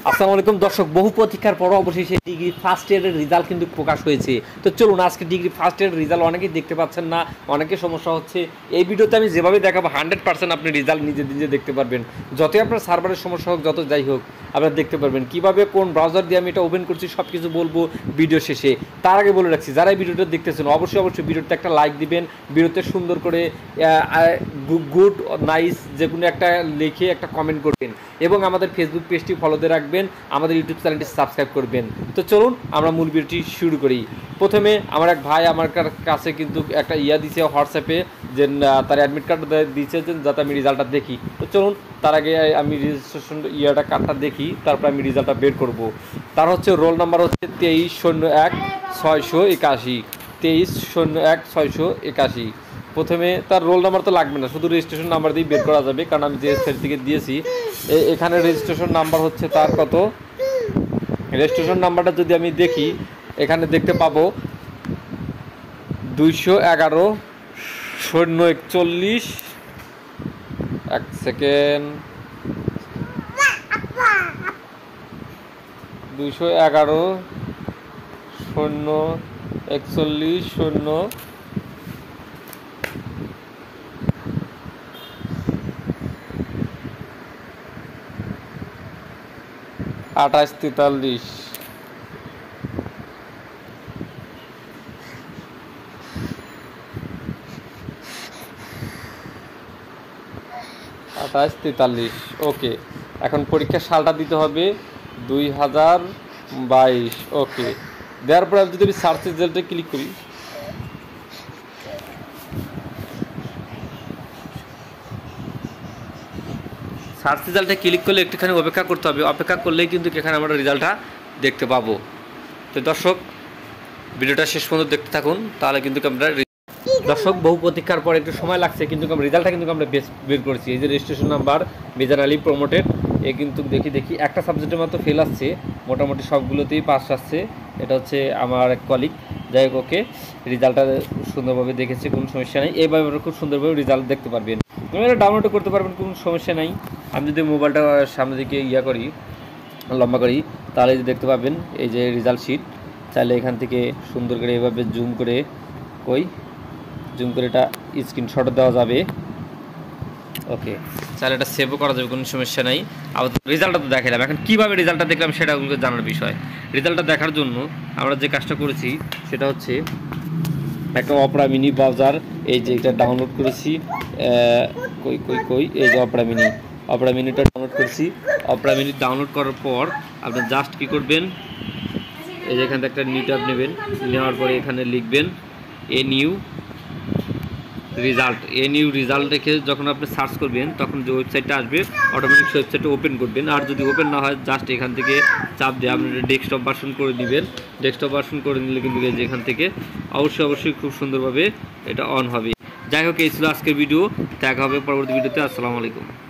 আসসালামু আলাইকুম দর্শক, বহু প্রতীক্ষার পর অবশেষে ডিগ্রি ফার্স্ট ইয়ারের রেজাল্ট কিন্তু প্রকাশ হয়েছে। তো চলুন আজকে ডিগ্রি ফার্স্ট ইয়ারের রেজাল্ট অনেকেই দেখতে পাচ্ছেন না, অনেকের সমস্যা হচ্ছে। এই ভিডিওতে আমি যেভাবে দেখাবো 100% আপনি রেজাল্ট নিজে নিজে দেখতে পারবেন। যতই আপনার সার্ভারের সমস্যা হোক, যত যাই হোক, আপনারা দেখতে পারবেন কীভাবে কোন ব্রাউজার দিয়ে আমি এটা ওপেন করছি, সব কিছু বলবো ভিডিও শেষে। তার আগে বলে রাখছি, যারা এই ভিডিওটা দেখতেছেন অবশ্যই ভিডিওতে একটা লাইক দিবেন, ভিডিওতে সুন্দর করে গুড নাইস যে কোনো একটা লিখে একটা কমেন্ট করবেন এবং আমাদের ফেসবুক পেজটি ফলোতে রাখবেন, আমাদের ইউটিউব চ্যানেলটি সাবস্ক্রাইব করবেন। তো চলুন আমরা মূল ভিডিওটি শুরু করি। প্রথমে আমার এক ভাই আমার কাছে কিন্তু একটা দিয়েছে হোয়াটসঅ্যাপে, যে তার অ্যাডমিট কার্ড দিয়েছে যাতে আমি রেজাল্টটা দেখি। তো চলুন তার আগে আমি রেজিস্ট্রেশন কার্ডটা দেখি, তারপর আমি রেজাল্টটা বের করব। তার হচ্ছে রোল নাম্বার হচ্ছে 2301-681, 2301-681। প্রথমে তার রোল নাম্বার তো লাগবে না, শুধু রেজিস্ট্রেশন নাম্বার দিয়ে বের করা যাবে, কারণ আমি যে সার্টিফিকেট দিয়েছি। এখানে রেজিস্ট্রেশন নাম্বার হচ্ছে তার কত, রেজিস্ট্রেশন নাম্বারটা যদি আমি দেখি এখানে দেখতে পাবো 211-041, এক সেকেন্ড, 211-041-0 28-43। ওকে, এখন পরীক্ষার সালটা দিতে হবে 2022। ওকে, দেওয়ার পরে যদি আমি সার্চ রেজাল্টে ক্লিক করি, সার্চ রেজাল্টে ক্লিক করলে একটুখানি অপেক্ষা করতে হবে, অপেক্ষা করলেই কিন্তু এখানে আমরা রেজাল্টটা দেখতে পাবো। তো দর্শক ভিডিওটা শেষ পর্যন্ত দেখতে থাকুন, তাহলে কিন্তু আমরা দর্শক বহু প্রতীক্ষার পর একটু সময় লাগছে, কিন্তু রেজাল্টটা কিন্তু আমরা বের করেছি। এই যে registration number Mizan Ali promoted, এ কিন্তু দেখি একটা সাবজেক্টের মাত্র ফেল আসছে, মোটামুটি সবগুলোতেই পাস আসছে। এটা হচ্ছে আমার এক কলিগ, যাই হোক ওকে রেজাল্টটা সুন্দরভাবে দেখেছে, কোনো সমস্যা নেই। এইভাবে খুব সুন্দরভাবে রেজাল্ট দেখতে পারবেন, এটা ডাউনলোড করতে পারবেন, কোনো সমস্যা নাই। আমি যদি মোবাইলটা সামনের দিকে করি, লম্বা করি, তাহলে দেখতে পাবেন এই যে রেজাল্ট শিট। চাইলে এখান থেকে সুন্দর করে এভাবে জুম করে এটা স্ক্রিনশট দেওয়া যাবে। ওকে, চাইলে এটা সেভও করা যাবে, কোনো সমস্যা নাই। আবার রেজাল্টটা তো দেখালাম, এখন কীভাবে রেজাল্টটা দেখলাম সেটা আপনাকে জানার বিষয়। রেজাল্টটা দেখার জন্য আমরা যে কাজটা করেছি সেটা হচ্ছে একটা অপরা মিনি ব্রাউজার, এই যে এটা ডাউনলোড করেছি, এই যে অপরা মিনিটা ডাউনলোড করেছি। অপরা মিনি ডাউনলোড করার পর আপনি জাস্ট কী করবেন, এই যে এখান থেকে একটা নিউ ট্যাব নেবেন, নেওয়ার পরে এখানে লিখবেন নিউ রেজাল্ট রেখে যখন আপনি সার্চ করবেন তখন যে ওয়েবসাইটটা আসবে অটোমেটিক সেই ওয়েবসাইটটা ওপেন করবেন। আর যদি ওপেন না হয় জাস্ট এখান থেকে চাপ দিয়ে আপনি ডেস্কটপ ভার্সন করে নেবেন। ডেস্কটপ ভার্সন করে নিলে কিন্তু এখান থেকে অবশ্যই খুব সুন্দরভাবে এটা অন হবে। যাই হোক, এই ছিল আজকের ভিডিও, দেখা হবে পরবর্তী ভিডিওতে। আসসালামু আলাইকুম।